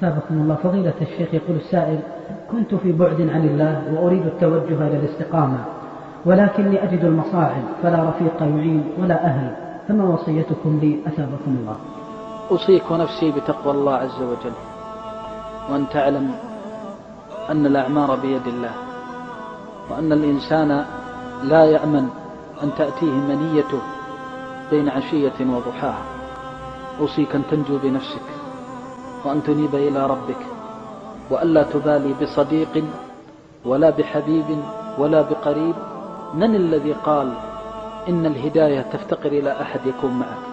أثابكم الله. فضيلة الشيخ، يقول السائل: كنت في بعد عن الله وأريد التوجه إلى الاستقامة، ولكني أجد المصاعب، فلا رفيق يعين ولا أهل، فما وصيتكم لي أثابكم الله؟ أوصيك ونفسي بتقوى الله عز وجل، وأن تعلم أن الأعمار بيد الله، وأن الإنسان لا يأمن أن تأتيه منيته بين عشية وضحاها. أوصيك أن تنجو بنفسك، وأن تنيب إلى ربك، وألا تبالي بصديق ولا بحبيب ولا بقريب. من الذي قال إن الهداية تفتقر إلى أحد يكون معك؟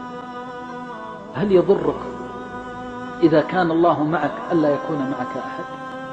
هل يضرك إذا كان الله معك ألا يكون معك أحد؟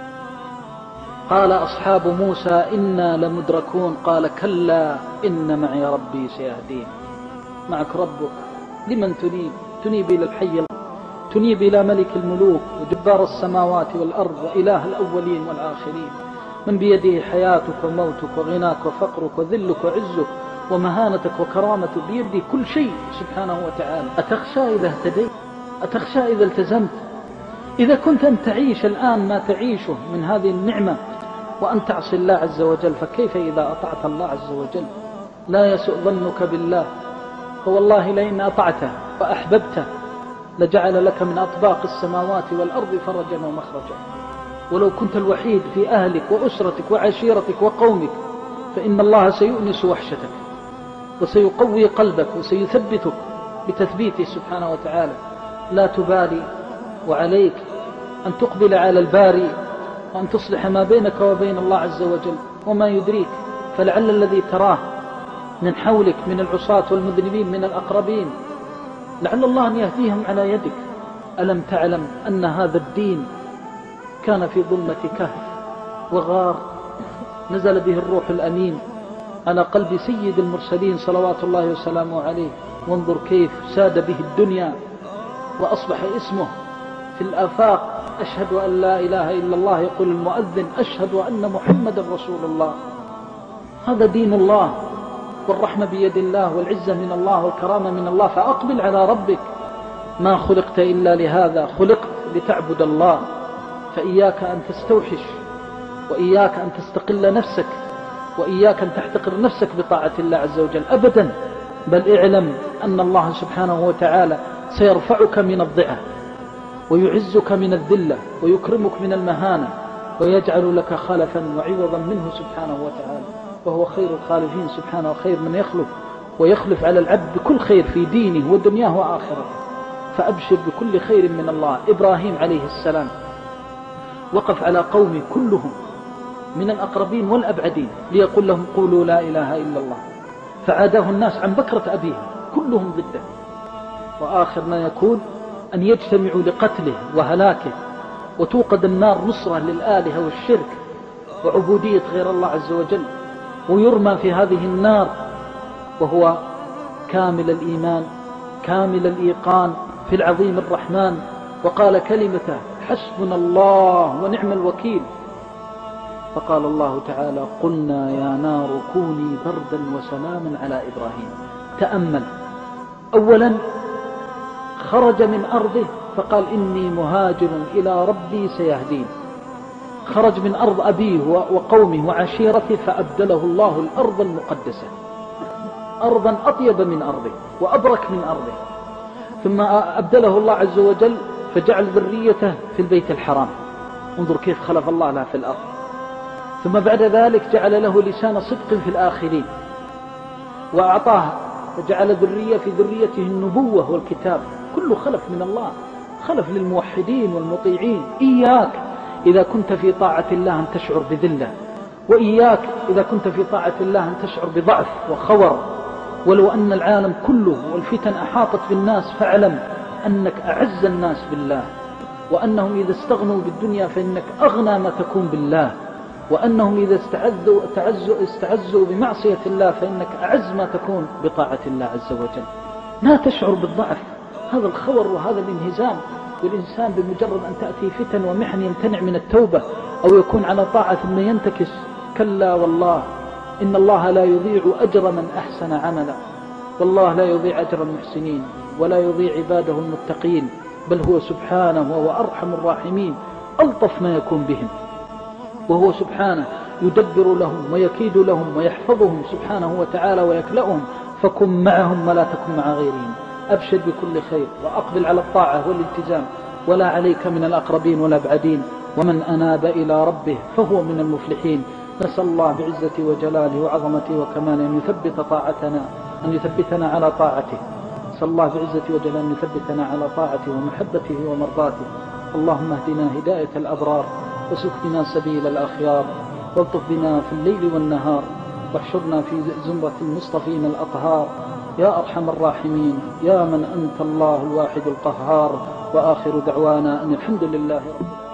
قال أصحاب موسى: إنا لمدركون. قال: كلا إن معي ربي سيهدين. معك ربك. لمن تنيب؟ تنيب إلى الحي، تنيب إلى ملك الملوك وجبار السماوات والأرض وإله الأولين والآخرين، من بيده حياتك وموتك وغناك وفقرك وذلك وعزك ومهانتك وكرامتك، بيده كل شيء سبحانه وتعالى. أتخشى إذا اهتديت؟ أتخشى إذا التزمت؟ إذا كنت أن تعيش الآن ما تعيشه من هذه النعمة وأن تعصي الله عز وجل، فكيف إذا أطعت الله عز وجل؟ لا يسوء ظنك بالله، فوالله لئن أطعته وأحببته لجعل لك من أطباق السماوات والأرض فرجا ومخرجا. ولو كنت الوحيد في أهلك وأسرتك وعشيرتك وقومك، فإن الله سيؤنس وحشتك وسيقوي قلبك وسيثبتك بتثبيته سبحانه وتعالى. لا تبالي، وعليك أن تقبل على الباري، وأن تصلح ما بينك وبين الله عز وجل. وما يدريك، فلعل الذي تراه من حولك من العصاة والمذنبين من الأقربين لعل الله أن يهديهم على يدك. ألم تعلم أن هذا الدين كان في ظلمة كهف وغار، نزل به الروح الأمين على قلب سيد المرسلين صلوات الله وسلامه عليه، وانظر كيف ساد به الدنيا وأصبح اسمه في الآفاق. أشهد أن لا إله إلا الله، يقول المؤذن: أشهد أن محمد رسول الله. هذا دين الله، والرحمة بيد الله، والعزة من الله، والكرامة من الله. فأقبل على ربك. ما خلقت إلا لهذا، خلقت لتعبد الله. فإياك أن تستوحش، وإياك أن تستقل نفسك، وإياك أن تحتقر نفسك بطاعة الله عز وجل أبدا. بل اعلم أن الله سبحانه وتعالى سيرفعك من الضعة، ويعزك من الذلة، ويكرمك من المهانة، ويجعل لك خلفا وعوضا منه سبحانه وتعالى. وهو خير الخالفين سبحانه، وخير من يخلف، ويخلف على العبد بكل خير في دينه ودنياه وآخرته. فأبشر بكل خير من الله. إبراهيم عليه السلام وقف على قومه كلهم من الأقربين والأبعدين ليقول لهم: قولوا لا إله إلا الله. فعاداه الناس عن بكرة أبيه كلهم ضده، وآخر ما يكون أن يجتمعوا لقتله وهلاكه، وتوقد النار نصرة للآلهة والشرك وعبودية غير الله عز وجل، ويرمى في هذه النار وهو كامل الإيمان كامل الإيقان في العظيم الرحمن. وقال كلمته: حسبنا الله ونعم الوكيل. فقال الله تعالى: قلنا يا نار كوني بردا وسلاما على إبراهيم. تأمل، أولا خرج من أرضه فقال: إني مهاجر إلى ربي سيهدين. خرج من أرض أبيه وقومه وعشيرته، فأبدله الله الأرض المقدسة، أرضا أطيب من أرضه وأبرك من أرضه. ثم أبدله الله عز وجل فجعل ذريته في البيت الحرام. انظر كيف خلف الله له في الأرض. ثم بعد ذلك جعل له لسان صدق في الآخرين، وأعطاه فجعل ذرية في ذريته النبوة والكتاب. كله خلف من الله، خلف للموحدين والمطيعين. إياك إذا كنت في طاعة الله أن تشعر بذلة، وإياك إذا كنت في طاعة الله أن تشعر بضعف وخور. ولو أن العالم كله والفتن أحاطت بالناس، فاعلم أنك أعز الناس بالله، وأنهم إذا استغنوا بالدنيا فإنك أغنى ما تكون بالله، وأنهم إذا استعزوا بمعصية الله فإنك أعز ما تكون بطاعة الله عز وجل. لا تشعر بالضعف، هذا الخور وهذا الانهزام. والإنسان بمجرد أن تأتي فتن ومحن يمتنع من التوبة أو يكون على طاعة ثم ينتكس. كلا والله، إن الله لا يضيع أجر من أحسن عملا. والله لا يضيع أجر المحسنين، ولا يضيع عباده المتقين، بل هو سبحانه وهو أرحم الراحمين. ألطف ما يكون بهم، وهو سبحانه يدبر لهم ويكيد لهم ويحفظهم سبحانه وتعالى ويكلأهم، فكن معهم ولا تكن مع غيرهم. أبشر بكل خير وأقبل على الطاعة والالتزام، ولا عليك من الأقربين والأبعدين، ومن أناب إلى ربه فهو من المفلحين. نسأل الله بعزة وجلاله وعظمته وكماله أن يثبتنا على طاعته. نسأل الله بعزة وجلاله أن يثبتنا على طاعته ومحبته ومرضاته. اللهم اهدنا هداية الأبرار، وسلك بنا سبيل الأخيار، والطف بنا في الليل والنهار، واحشرنا في زمرة المصطفين الأطهار يا أرحم الراحمين، يا من أنت الله الواحد القهار. وآخر دعوانا أن الحمد لله رب العالمين.